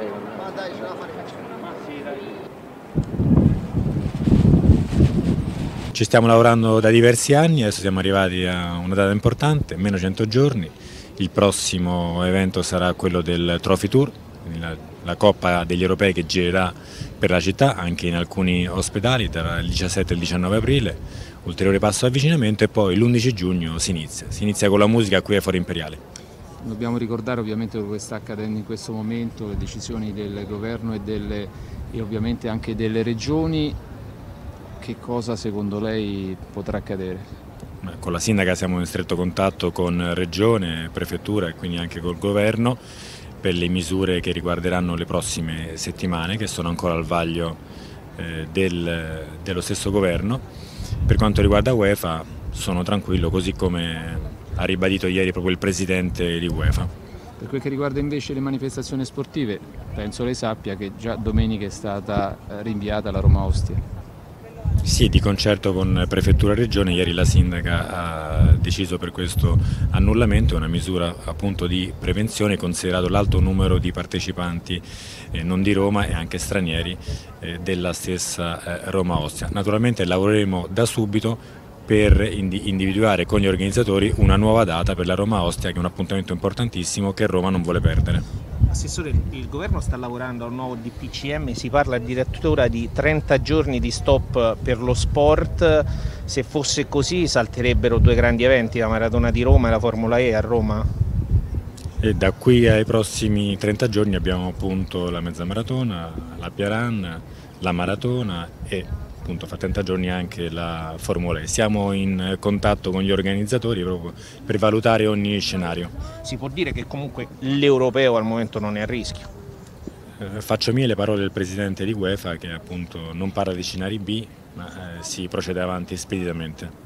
Ma dai, ce la faremo. Ci stiamo lavorando da diversi anni, adesso siamo arrivati a una data importante, meno 100 giorni. Il prossimo evento sarà quello del Trophy Tour, quindi la Coppa degli Europei che girerà per la città, anche in alcuni ospedali, tra il 17 e il 19 aprile, ulteriore passo d'avvicinamento e poi l'11 giugno si inizia con la musica qui ai Fori Imperiali. Dobbiamo ricordare ovviamente quello che sta accadendo in questo momento, le decisioni del governo e ovviamente anche delle regioni. Che cosa secondo lei potrà accadere? Con la sindaca siamo in stretto contatto con regione, prefettura e quindi anche col governo per le misure che riguarderanno le prossime settimane, che sono ancora al vaglio dello stesso governo. Per quanto riguarda UEFA sono tranquillo, così come ha ribadito ieri proprio il presidente di UEFA. Per quel che riguarda invece le manifestazioni sportive, penso lei sappia che già domenica è stata rinviata la Roma-Ostia. Sì, di concerto con Prefettura e Regione, ieri la Sindaca ha deciso per questo annullamento, una misura appunto di prevenzione, considerato l'alto numero di partecipanti non di Roma e anche stranieri della stessa Roma-Ostia. Naturalmente lavoreremo da subito per individuare con gli organizzatori una nuova data per la Roma-Ostia, che è un appuntamento importantissimo che Roma non vuole perdere. Assessore, il governo sta lavorando a un nuovo DPCM, si parla addirittura di 30 giorni di stop per lo sport. Se fosse così salterebbero due grandi eventi, la Maratona di Roma e la Formula E a Roma? E da qui ai prossimi 30 giorni abbiamo appunto la mezza maratona, la Piaran, la maratona e appunto fra 30 giorni anche la Formula E. Siamo in contatto con gli organizzatori proprio per valutare ogni scenario. Si può dire che comunque l'europeo al momento non è a rischio? Faccio mie le parole del presidente di UEFA che appunto non parla di scenari B, ma si procede avanti speditamente.